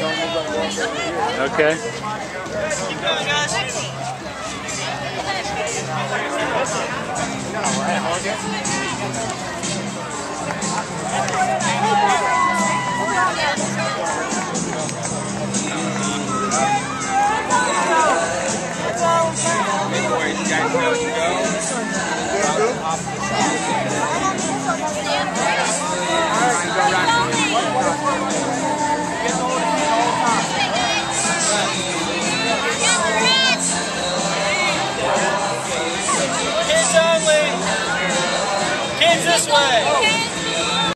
Okay. Keep going, guys. Anyway, you guys know you go.